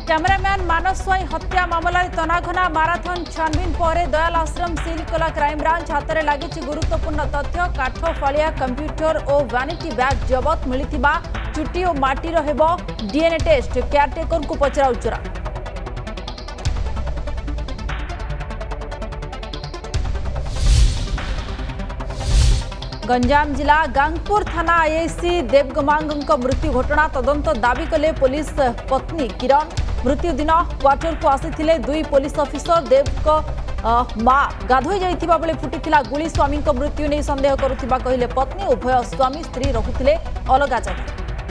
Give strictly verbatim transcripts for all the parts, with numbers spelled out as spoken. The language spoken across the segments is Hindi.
कैमरामैन मानस स्वाई हत्या मामला तनाघना माराथन छानबीन पर दयाल आश्रम सिल कला क्राइमब्रांच हाथ में लगी गुरुत्वपूर्ण तथ्य काठ फालिया कंप्यूटर और वैनिटी बैग जबत मिलता चुटी और माटीर हेब डीएनए टेस्ट केयारटेकर को पचरा उचरा। गंजाम जिला गांगपुर थाना आईआईसी देवगमांग मृत्यु घटना तदंत दाबी कले पुलिस पत्नी किरण। मृत्यु दिन क्वार्टर को आसी दुई पुलिस ऑफिसर देव को मां गाधोई जाइथिबा बेले फुटिथिला गुली स्वामी मृत्यु नहीं संदेह करुथिबा कहिले पत्नी। उभय स्वामी स्त्री रहुथिले अलगा जगह।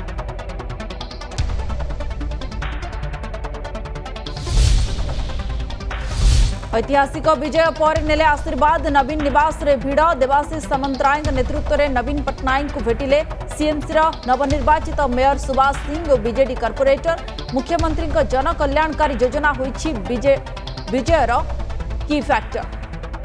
ऐतिहासिक विजय पर नेले आशीर्वाद नवीन निवास रे भिड़। देवाशीष सामंतराय नेतृत्व में नवीन पट्टनायक को भेटिले सीएमसी नवनिर्वाचित मेयर सुभाष सिंह और बीजेडी कॉर्पोरेटर। मुख्यमंत्री जन कल्याणकारी योजना होइछि विजय विजयर की फैक्टर।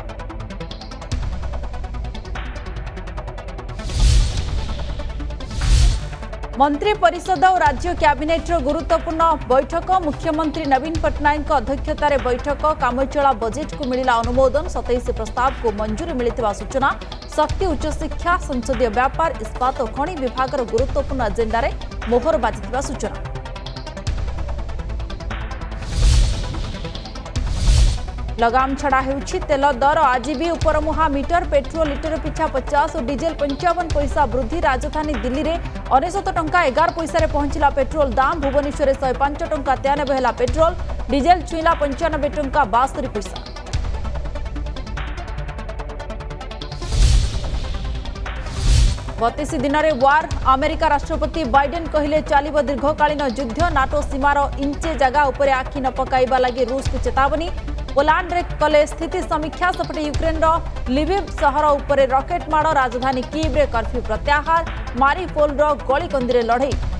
मंत्री परिषद और राज्य कैबिनेट गुरुत्वपूर्ण बैठक। मुख्यमंत्री नवीन पट्टनायक अध्यक्षतार बैठक। कामचला बजेट को मिला अनुमोदन। सतैश प्रस्ताव को मंजूरी मिलता सूचना। शक्ति उच्चशिक्षा संसदीय व्यापार इस्पात और खनि विभाग गुरुत्वपूर्ण एजेंडा मोहर बाजिथिबा सूचना। लगाम छड़ा होउछि तेल दर। आज भी उपरमुहा मीटर पेट्रोल लिटर पिछा पचास और डीजेल पंचावन पैसा वृद्धि। राजधानी दिल्ली में अनेशत टंका एगार पैसा पहुंचला पेट्रोल दाम। भुवनेश्वर शहे पांच टंका तेयानबे है पेट्रोल। डीजेल छुईला पंचानबे टंका बास्तरी पैसा। बतीस दिन में वार। अमेरिका राष्ट्रपति बाइडेन कहले चलिब दीर्घकालीन युद्ध। नाटो सीमार इंचे जगह उपर आखि न पकाइबा लगी रूस को चेतावनी। पोलैंड रे कले स्थिति समीक्षा। सेपटे यूक्रेन लिविव सहर उपरे रॉकेट माड़। राजधानी कीव रे कर्फ्यू प्रत्याहार। मारिपोल गलिकंदी लड़ई।